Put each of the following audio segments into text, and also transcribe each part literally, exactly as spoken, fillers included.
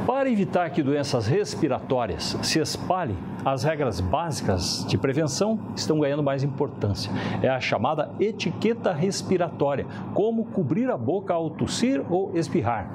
Para evitar que doenças respiratórias se espalhem, as regras básicas de prevenção estão ganhando mais importância. É a chamada etiqueta respiratória, como cobrir a boca ao tossir ou espirrar.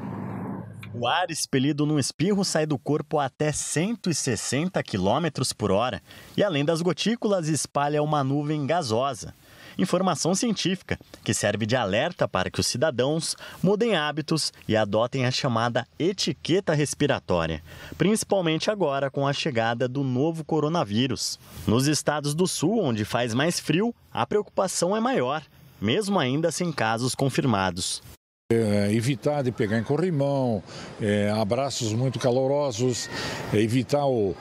O ar expelido num espirro sai do corpo a até cento e sessenta quilômetros por hora e, além das gotículas, espalha uma nuvem gasosa. Informação científica que serve de alerta para que os cidadãos mudem hábitos e adotem a chamada etiqueta respiratória, principalmente agora com a chegada do novo coronavírus. Nos estados do sul, onde faz mais frio, a preocupação é maior, mesmo ainda sem casos confirmados. É, evitar de pegar em corrimão, é, abraços muito calorosos, é, evitar o,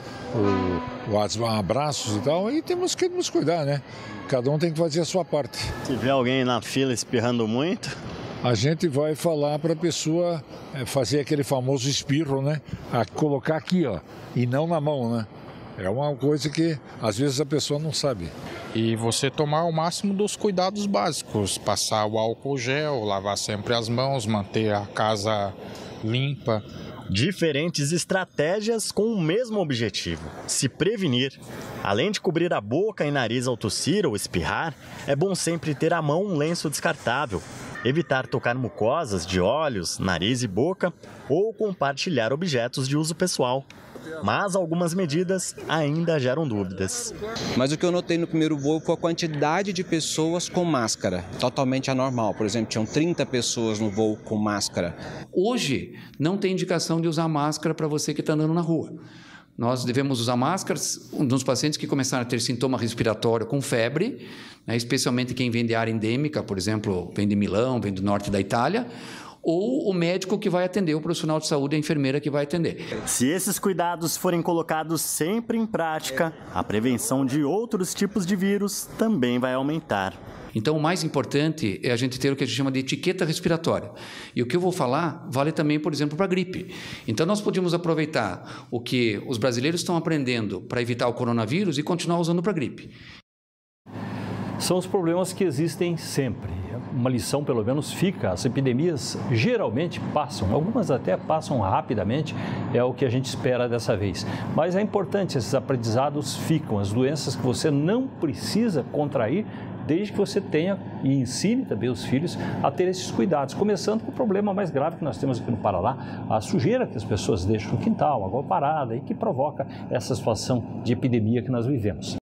o, os abraços e tal, e temos que nos cuidar, né? Cada um tem que fazer a sua parte. Se vê alguém na fila espirrando muito, a gente vai falar para a pessoa é, fazer aquele famoso espirro, né? A colocar aqui, ó, e não na mão, né? É uma coisa que às vezes a pessoa não sabe. E você tomar o máximo dos cuidados básicos, passar o álcool gel, lavar sempre as mãos, manter a casa limpa. Diferentes estratégias com o mesmo objetivo, se prevenir. Além de cobrir a boca e nariz ao tossir ou espirrar, é bom sempre ter à mão um lenço descartável, evitar tocar mucosas de olhos, nariz e boca ou compartilhar objetos de uso pessoal. Mas algumas medidas ainda geram dúvidas. Mas o que eu notei no primeiro voo foi a quantidade de pessoas com máscara, totalmente anormal. Por exemplo, tinham trinta pessoas no voo com máscara. Hoje, não tem indicação de usar máscara para você que está andando na rua. Nós devemos usar máscaras nos pacientes que começaram a ter sintoma respiratório com febre, né, especialmente quem vem de área endêmica, por exemplo, vem de Milão, vem do norte da Itália, ou o médico que vai atender, o profissional de saúde, a enfermeira que vai atender. Se esses cuidados forem colocados sempre em prática, a prevenção de outros tipos de vírus também vai aumentar. Então, o mais importante é a gente ter o que a gente chama de etiqueta respiratória. E o que eu vou falar vale também, por exemplo, para a gripe. Então, nós podemos aproveitar o que os brasileiros estão aprendendo para evitar o coronavírus e continuar usando para a gripe. São os problemas que existem sempre. Uma lição, pelo menos, fica. As epidemias geralmente passam, algumas até passam rapidamente, é o que a gente espera dessa vez. Mas é importante, esses aprendizados ficam, as doenças que você não precisa contrair, desde que você tenha e ensine também os filhos a ter esses cuidados. Começando com o problema mais grave que nós temos aqui no Paraná, a sujeira que as pessoas deixam no quintal, água parada, e que provoca essa situação de epidemia que nós vivemos.